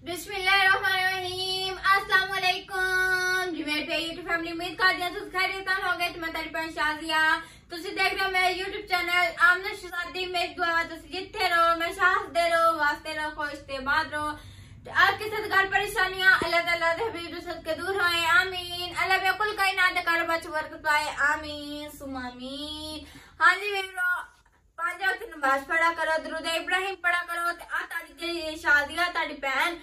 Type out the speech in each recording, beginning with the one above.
बिस्मिल्लाहिर्रहमानिर्रहीम। अस्सलाम वालेकुम जी मेरे प्यारी यूट्यूब फैमिली, उम्मीद करती हूं तुम खैरियत हो गए। मैं तेरी भैन शाजिया, तुसी देख रहे हो मेरा यूट्यूब चैनल आमना शहजादी। मेरी दुआ तुसी जिथे रहो मैं शाहदे रहो, वास्ते रहो, खुश ते बाद रहो। आपके साथ घर परेशानियां अल्लाह ताला दे हबीब रसूल के दूर होए, आमीन। अल्लाह बिल्कुल कहीं ना दे कर बच बरकत पाए, आमीन सुमा आमीन। हां जी वीरो, 5 वक्त नमाज पढ़ा करो, दुरूद इब्राहिम पढ़ा करो। ते आ ताड़ी शादिया ताड़ी बहन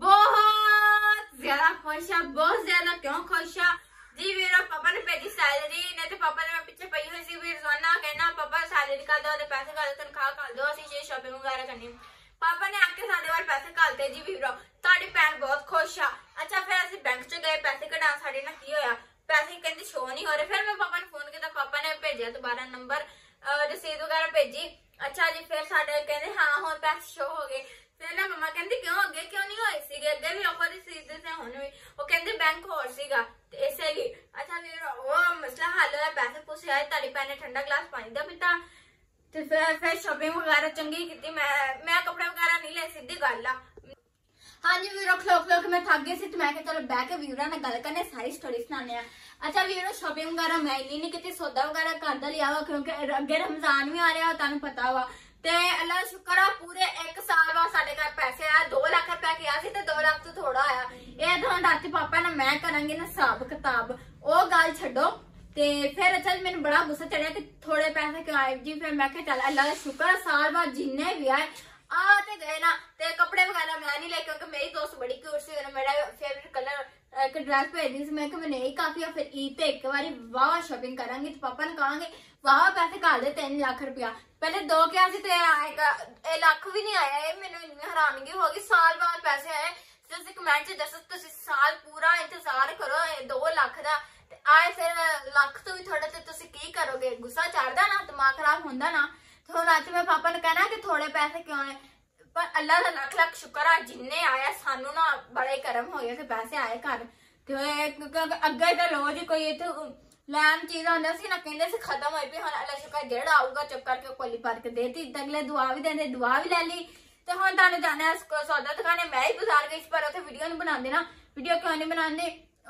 बहुत ज्यादा खुश है, बहुत ज्यादा। क्यों खुश है जी वीरो? पापा ने भेजी सैलरी, नहीं तो पापा ने मैं पीछे पई हुई सी भी रोजाना कहना पापा सैलरी कर दो, पैसे कर दो, तनख्वाह कर दो, असि शॉपिंग वगैरह करनी। पापा ने आके साडे वाल पैसे घालते जी वीरो, ताड़ी भैन बहुत खुश है। अच्छा फिर असि बैंक च गए पैसे कढान, साडे ना की होया पैसे कहते शो नहीं हो रहे। फिर मैं पापा ने फोन किया, पापा ने भेजा दोबारा नंबर, रसीद वगैरह भेजी। अच्छा जी फिर साडे कहते हाँ हुण पैसे शो हो गए। फिर ना मम्मा कहती क्यों अगे क्यों नहीं होए सीगे, अगे भी ऑफर रसीद से हुण भी वो कहते बैंक होर सीगा ते इसे ही। अच्छा फिर वो मसला हल होया, पैसे पूसे आए, ताड़ी भैन ने ठंडा गिलास पानी दा पीता। ते फिर शॉपिंग वगैरह चंगी की। मैं कपड़े वगैरह नहीं ले, सीधी गल आ। हाँ जी वीरो, खलो खलो के मैं थक गई सी, तो मैं चलो बह के वीरो ने गल करने, सारी स्टोरी सुनाने। अच्छा वीरो शॉपिंग वगैरह मैं नहीं की, सौदा वगैरह घर दा लिया वा, क्योंकि अगे रमजान भी आ रहा तुहानू पता वा। ते अल्लाह शुक्र आ पूरे 1 साल बाद साडे घर पैसे आए। 2 लाख रुपया किया सी ते 2 लाख तो थोड़ा आया। ये तो राती पापा ने मैं करांगी ना हिसाब किताब, ओ गल छड्डो। ते फिर अच्छा मैंने बड़ा गुस्सा चढ़िया कि थोड़े पैसे क्यों आए जी। फिर मैं चल अल्लाह का शुक्र, साल बाद जिन्ने भी आए आ ते गए ना। ते कपड़े वगैरह मैं नहीं ले, क्योंकि मेरी दोस्त बड़ी क्यूट सी, मेरा फेवरेट कलर एक ड्रेस भेज दी। मैं मैंने यही काफी है। फिर ईद ते एक बारी वाह शॉपिंग करांगी, तो पापा ने कहांगे वाह पैसे घाल दे 3 लाख रुपया। पहले 2 क्या सी ते आएगा, 1 लाख भी नहीं आया। ये मैंने इतनी हैरानगी होगी, साल बाद पैसे आए। तुसी कमेंट च दसो, तुसी साल पूरा इंतजार करो 2 लाख दा आए, फिर लाख तो भी थोड़ा, तुसी की करोगे? गुस्सा चढ़दा ना, दिमाग खराब होंदा ना। तो हुण अज मैं पापा ने कहना कि थोड़े पैसे क्यों आए, पर अल्लाह का लख लख शुक्र आ जिन्ने आया। सानू ना बड़े करम हो गए कि पैसे आए घर। अगे तो रोज कोई इत्थे लैन चीज आंदा सी ना, कहंदे सी खत्म होई पई। हुण अल्लाह शुक्र जेड़ा आऊगा चुप करके कोली भर के देती। अगले दुआ भी देंदे, दुआ भी ले ली। तो हुण तुहानू जाने सौदा दिखाने मैं ही बाजार गई, पर उत्थे वीडियो नहीं बनांदे ना। वीडियो क्यों नहीं बनांदे?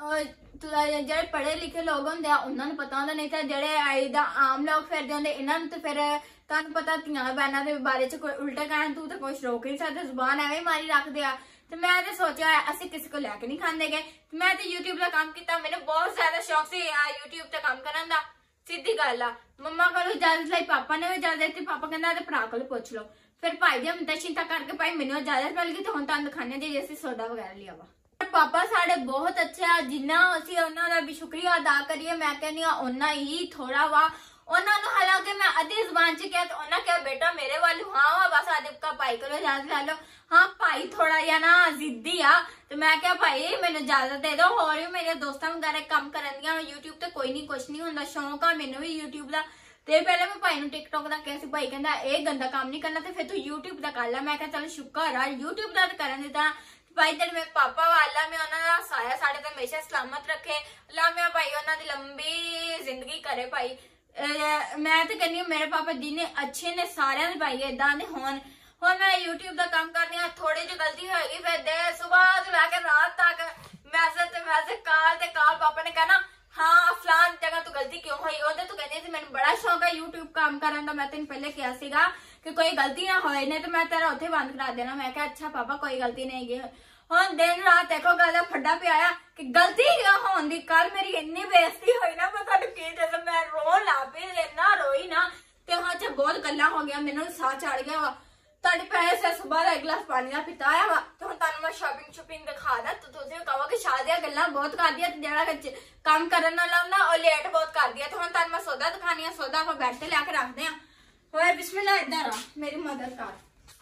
जेडे पढ़े लिखे लोग होंदे आ उन्हां नूं पता होंदा, नहीं तो जेडे आई दा आम लोग फिरदे होंदे इन्हां नूं। तो फिर तुहानू पता धीआं बहनां दे बारे च कोई उल्टा कहण तू तो कुछ रोक नहीं सकदे, जुबान एवें ही मारी रखदे आ। तो मैं तो सोचा असि किसी को लैके नहीं खांदे गए। मैं तो यूट्यूब का काम किया, मैंने बहुत ज्यादा शौक से यूट्यूब का काम करन दा। सीधी गल आ, मम्मा को इजाजत लाई, पापा ने भी इजाजत दी। पापा कहंदा ते भरा को पुछ लो। फिर भाई जी हम चिंता करके भाई मैंने इजाजत मिल गई। तो हुण तुहानू दिखाने जी असि सौदा वगैरह लिया वा। पापा साडे बहुत अच्छे आ, जिन्ना असी उन्हां दा भी शुक्रिया अदा करिए मैं कहनी उन्ना ही थोड़ा वा। उन्होंने हालांकि मैं अद्धी जुबान च किया, तो उन्होंने कहा बेटा मेरे वालू हाँ वा, बस आदिब का भाई को इजाजत ले लो। हाँ भाई थोड़ा या ना जिद्दी आ, तो मैं क्या भाई मैंने इजाजत दे दो। और भी मेरे दोस्तों वगैरह काम करन दियां यूट्यूब ते, कोई नहीं कुछ नहीं होंदा, शौक आ मैनू भी यूट्यूब का। ते पहले मैं भाई टिकटॉक का कहा, भाई कहता यह गंदा काम नहीं करना, तो फिर तू यूट्यूब का कर ला। मैं क्या चल शुक्र आ यूट्यूब का करन दिता। भाई तेरे मेरे पापा वाला मैं उन्होंने साया साढ़े तो हमेशा सलामत रखे। अल्लाह मैं भाई उन्होंने लंबी जिंदगी करे। भाई मैं तो कहनी मेरे पापा जिन्ने अच्छे ने सारे भाई इदा दे होन। हुण मैं यूट्यूब का काम करनी आ, थोड़ी जी गलती होगी फिर दे सुबह तो लैके रात तक मैसेज काल पापा ने कहना हाँ फलान जगह तू गलती क्यों हुई। ओदे तू कहनी मैंने बड़ा शौक है यूट्यूब काम करने का। मैं तेन पहले कहा सीगा कि कोई गलती ना होए, नहीं तो मैं तेरा उत्थे बंद करा देना। मैं कहा अच्छा पापा कोई गलती नहीं गई। हुण दिन रात देखो गल फड्डा पे आया कि गलती होने दी। कल मेरी इन्नी बेइज्जती हुई ना, मैं तुहानू की दसां, मैं रोन ला पई, इन्ना रोई ना। ते हाँ अच्छा बहुत गल्लां हो गया, मैनू साह चढ़ गया वा। तुहाडे पैसे सुबह का 1 गिलास पानी का पीता आया वा। तो हुण तुहानू मैं शॉपिंग दिखा दा, तो तुसीं कहो कि शादियां गल्लां बहुत कर दिया, जेड़ा काम करन वाला हुंदा ओ लेट बहुत कर दिया। तो हुण तुहानू मैं सौदा दिखानी आ, सौदा ਆਪਾਂ बैठ ते लैके रखदे आ। होए बिस्मिल्लाह, इधर आ मेरी मदद कर।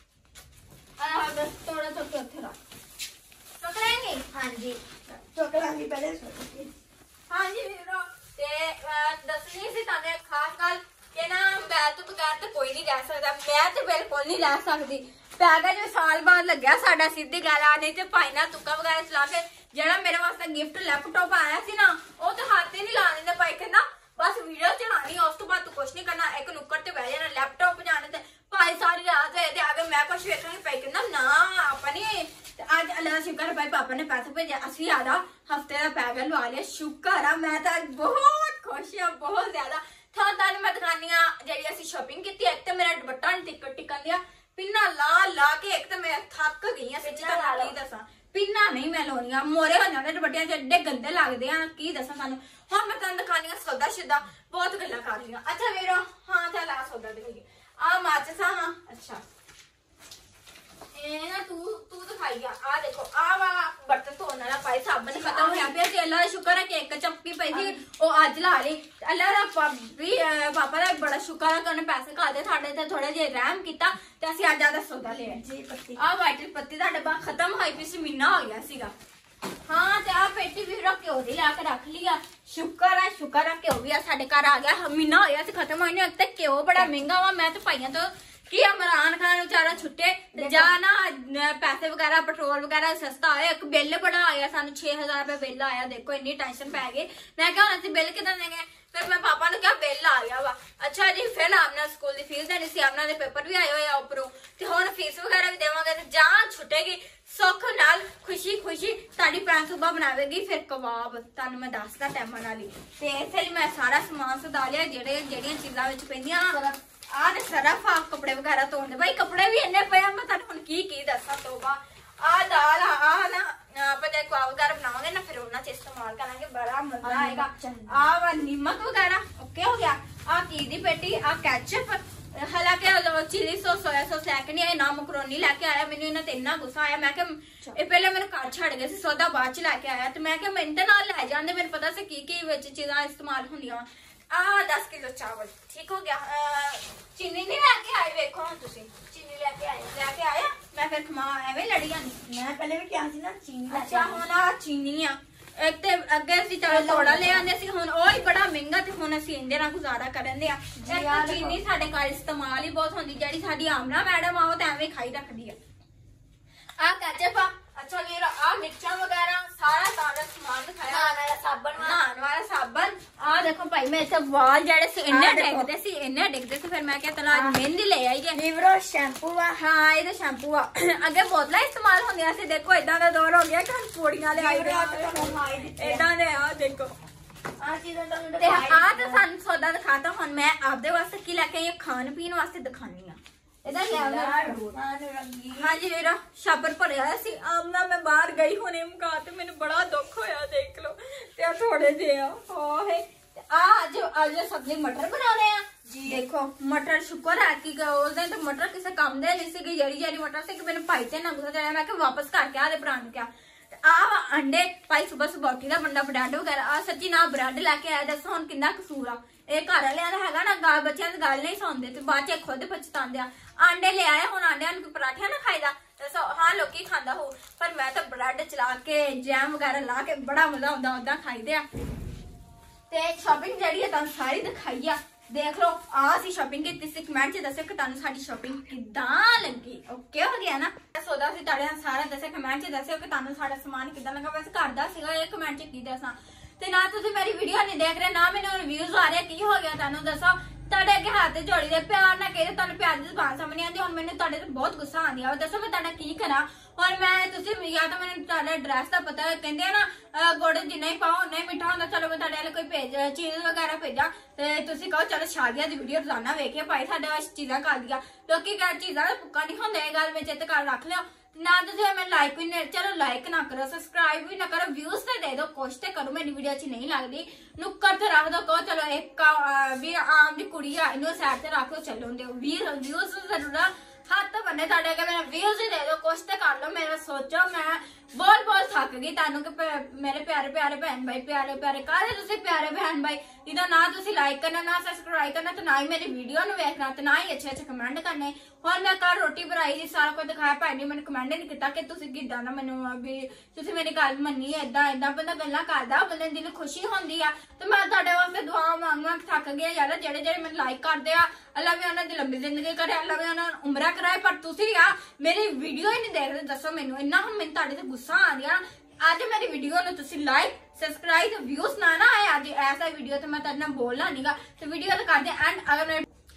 बस थोड़ा सा उत्थे रख चुकलेंगे। हाँ जी चुकलांगी पहले। हाँ जी वीरो, दसनी सी तुहानू खास गल कि ना मैं तो बगैर तो कोई नहीं रह सकता। मैं तो बिल्कुल नहीं रह सकती। पैगा जो साल बाद लग्या साडा, सीधी गल आ। नहीं तो भाई ना तुक्का वगैरह चला के जेड़ा मेरे वास्ते गिफ्ट लैपटॉप आया सी ना, वो तो हाथ ही नहीं ला देंदे। भाई कहना बस वीडियो चलानी, उस तो बाद तू कुछ नहीं करना, एक नुक्कड़ ते बह जाना, लैपटॉप जाने ते भाई सारी रात है अगर मैं कुछ वेखूंगी। भाई कहना ना अपनी अज अल्लाह शुक्र है भाई पापा ने पैसे भेजे, असली आधा हफ्ते का पैकेट लवा लिया। शुक्र है, मैं तो बहुत खुश हाँ, बहुत ज्यादा। थां मैं दिखानी जी असं शॉपिंग की। एक तो मेरा दुपट्टा नहीं टिकन दिया, पिन्ना ला ला के एक तो मैं थक गई हाँ। दसा पिन्ना नहीं मैं लानिया, मोरे हो जाते दुपट्टिया च एडे गंदे लगते हैं की दसा सानू। हाँ मैं तुम दिखानी सौदा शुदा बहुत गल्ला कर लिया। अच्छा वीरो हाँ चल आ सौदा दिखाइए। आ माचिस हाँ अच्छा ना तू दिखाई आ देखो आ बर्तन धोने वाला पाई साबन खत्म होया पिया ते अल्लाह दा शुक्र है कि एक चप्पी पई थी ओ अज ला ली। अल्लाह दा भी पापा दा बड़ा शुक्र है कि उन्हें पैसे खाते साडे ते थोड़े जे रहम कीता ते असि अज आदा सौदा ले आए जी। पत्ती आ वाइट पत्ती दा डब्बा खत्म होई पई सी, महीना हो गया सीगा। हाँ ते आ पेटी भी घ्यो दी लाके रख लिया। शुक्र है घ्यो भी साडे घर आ गया, महीना हो गया सी खत्म होने। एक ते घ्यो बड़ा महंगा वा, मैं तो पाइया तो कि इमरान खान बेचारा छुट्टे जा ना पैसे वगैरह पेट्रोल वगैरह सस्ता आया। एक बिल बड़ा आया सानू 6000 रुपए बिल आया। देखो इन्नी टेंशन पै गई। मैं क्या होना बिल कितना देंगे, फिर मैं पापा ने क्या बिल आ गया वा। अच्छा जी फिर आपने स्कूल की फीस देनी सी, आपने पेपर भी आए हुए उपरों ते हुण फीस वगैरह भी देवांगे ते जान छुटेगी सुख नाल खुशी खुशी ताड़ी भैन सुबह बनावेगी फिर कबाब। तुहानू मैं दसदा टाइम नाल ही ते इसलिए मैं सारा समान सदा लिया जेहड़ियां चीजां विच पैंदियां आ सरफ आ कपड़े वगैरह धोने भाई कपड़े भी इन्ने पे मैं तुहानू की दसा। तोबा आ दाल आ ना आप कबाब वगैरह बनावांगे ना फिर उन्हां च इस्तेमाल करांगे, बड़ा मजा आएगा। आ नमक वगैरह ओके हो गया। आ की दी पेटी आ कैचअप, हालांकि चिली सॉस सोया सॉस लैके नहीं आए ना मकरोनी लैके आया। मैनू इन्हां ते इन्ना गुस्सा आया, मैं पहले मेरे घर छड़ गए सौदा बाद च लैके आया तो मैं मिनट नाल लै जांदे, मेनू पता सी की विच चीजां इस्तेमाल होंदियां। आ 10 किलो चावल ठीक हो गया। चीनी नहीं लैके आए, देखो हम तुसी चीनी लैके आए मैं फिर खमा एवें लड़ी जानी। मैं पहले भी क्या सी ना चीनी। अच्छा हुण आ चीनी आ, एक ते अगे असीं चलो तोड़ा ले आंदे सी, हुण ओह ही बड़ा महंगा ते हुण असीं इंदे नाल गुजारा करन दे आ। एक चीनी साडे घर इस्तेमाल ही बहुत होंदी, जेहड़ी साडी आमना मैडम आ ओह ते एवें खाई रखदी है। आ कैचअप आ, अच्छा मेरा आ मिर्चा वगैरह सारा ताजा सामान दिखाया। नहाने वाला साबन आ देखो भाई मैं इसे वाल जेड़े से इन्ने डिगदे सी फिर मैं क्या चलो आज मेहंदी ले आई जे। वीवरो शैम्पू आ, हाँ ये शैम्पू आ। अगे बोतलां इस्तेमाल होंदियां सी, देखो इदां दा दौर हो गया कि पूड़ियां ले आई इदां दे। आ देखो आ तो सानू सौदा दिखाता। हुण मैं आपदे वास्ते की लैके आई खान पीन वास्ते दिखानी आ। हाँ जी मेरा छापर भरिया सी आमना, मैं बाहर गई होने मुका ते मैनू बड़ा दुख होया देख लो ते थोड़े जे आज सब्जी मटर बनाने जी। देखो मटर शुक्र है कि उस दिन तो मटर किसी काम दे नहीं सी, जरी मटर से मैंने भाई से ना गुस्सा चढ़ा, मैं वापस करके आदे भरा ने क्या आ अंडे भाई सुबह सुबह उठी दा बंदा ब्रेड वगैरह आ सच्ची ना ब्रेड लैके आया। दसो हुण किन्ना कसूर आ ये घर वालियां दा हैगा ना, गाल बच्चियां दी गल नहीं सुनदे ते बाद च खुद पछतांदे आ। अंडे ले आए हुण अंडे कोई पराठा ना खाईदा दसो, हाँ लोकी खांदा हो पर मैं तो ब्रेड चला के जैम वगैरह ला के बड़ा मजा आंदा उदां खाईदे आ। ते शॉपिंग जेहड़ी है तुहानू सारी दिखाई आ, देख लो आ सी शॉपिंग की। कमेंट च दस्सो कि तुहानू साडी शॉपिंग किदां लगी। ओके हो गया ना सौदा सी तुहाडे सारा दस्सो, कमेंट च दस्सो कि तुहानू साडा समान किदां लगा। वैसे घर दा सीगा ये कमेंट च की दसां ते ना तुसीं मेरी वीडियो नहीं देख रहे ना मैनू व्यूज आ रहे, की हो गया तुहानू दसो। तुहाडे अगे हाथ जोड़ी दे प्यार ना कहे तुहानू प्यार दी जुबान समझ नहीं आती। हुण मैनू तुहाडे ते बहुत गुस्सा आंदी आ, दसो मैं तुहाडा की करा। और मैं तुसीं या तो मैनू तुहाडे एड्रैस दा पता कहंदे ना गुड़ जिन्ना ही पाओ उन्ना ही मिठा होंदा। चलो मैं तुहाडे वाले कोई भेज चीज वगैरह भेजा ते तुसीं कहो चलो शादियां दी वीडियो रोजाना वेखिए भाई साडे वास्ते चीजां कर दिया। लोकी क्या चीजां दा भुक्का नहीं होंदा, ये गल में चित कर रख लियो ना। तुझे मैं लाइक भी नहीं, चलो लाइक ना करो सब्सक्राइब भी ना करो, व्यूज तो दे दो कुछ तो करो। मेरी वीडियो अच्छी नहीं लगती नुक्कर तो रख दो, कहो चलो एक भी आम दी कुड़ी आ इन्नू साइड ते रख दो, चलो व्यूज जरूर हाथ तो बने तुहाडे अगे, मेरा व्यूज ही दे दो कुछ तो कर लो। मेरा सोचो मैं बोल थक गई तुहानू कि मेरे प्यारे प्यारे बहन भाई प्यारे प्यारे काहे तुसीं प्यारे बहन भाई जिदा ना तुसीं लाइक करना ना सब्सक्राइब करना तो ना ही मेरी वीडियो नू वेखना तो ना ही अच्छे अच्छे कमेंट करने। और मैं कल रोटी बनाई दी सारा कुछ दिखाया, भाई ने मैंने कमेंट नहीं किया कि तुसीं किदां दा मैनू भी तुसीं मेरी गल मन्नी है। इदां बंदा गल्लां करदा बंदे दिल खुशी होंदी आ। तो मैं तुहाडे वास्ते दुआ मांग थक गई यार, जेहड़े मैनू लाइक करदे आ अल्लाह भी उन्हां दी लंबी जिंदगी करे, अल्लाह भी उन्हां नूं उमरा कराए। पर तुसीं आ मेरी वीडियो ही नहीं देखदे, दसो मैनू इन्ना हुण मैनू तुहाडे ते गुस्सा आ रहा। आज मेरी वीडियो नूं तुसीं लाइक सब्सक्राइब ते व्यूज ना आए आज ऐसा वीडियो तो मैं तुहाडे नाल बोलना नहींगा। तो वीडियो तो करदे एंड अगर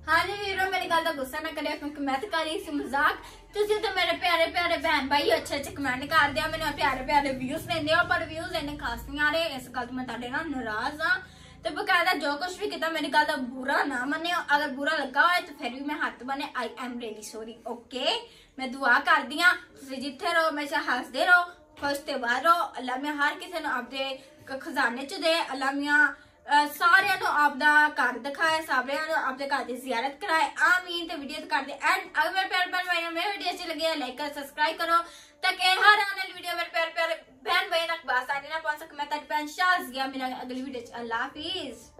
हाँ जी वीरो मेरी गल का गुस्सा ना करियो क्योंकि मैं तो कर रही सी मजाक। तुसी तो मेरे प्यारे प्यारे बहन भाई अच्छे अच्छे कमेंट कर दिया, मैंने प्यारे प्यारे व्यूज देंदे हो पर व्यूज इन्ने खास नहीं आ रहे। इस गल तो मैं तुहाडे नाल नाराज हां। तो बकायदा जो कुछ भी किया मेरी गल का बुरा ना मनियो, अगर बुरा लगा हो तो फिर भी मैं हाथ बने I am really sorry. Okay मैं दुआ कर दी हां तुसी जिथे रहो हमेशा हसदे रहो, खुश ते बाहर रहो। अल्लाह मैं हर किसी नूं आपदे खजाने च दे। अल्लाह मियां सारियां नूं आपदा घर दिखाए, सारियां नूं आपदे घर दी ज़ियारत कराए। आमीन। ते वीडियो कर दे एंड अगर मेरे प्यारे बहन भाई मेरी वीडियो अच्छी लगी है लाइक कर सब्सक्राइब करो ताकि हर आने वाली वीडियो मेरे प्यारे प्यारे बहन भाई तक आसानी ना पहुंच सके। मैं तेरी बहन शाज़िया, मेरा अगली वीडियो अल्लाह हाफिज।